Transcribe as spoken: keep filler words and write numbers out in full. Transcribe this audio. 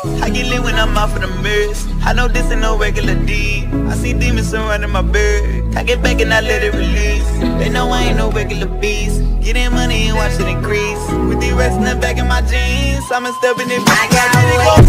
I get lit when I'm off of the mirrors. I know this ain't no regular D. I see demons surrounding my bird. I get back and I let it release. They know I ain't no regular beast. Get in money and watch it increase. With the rest in the back in my jeans, I'm stepping it back. I got it.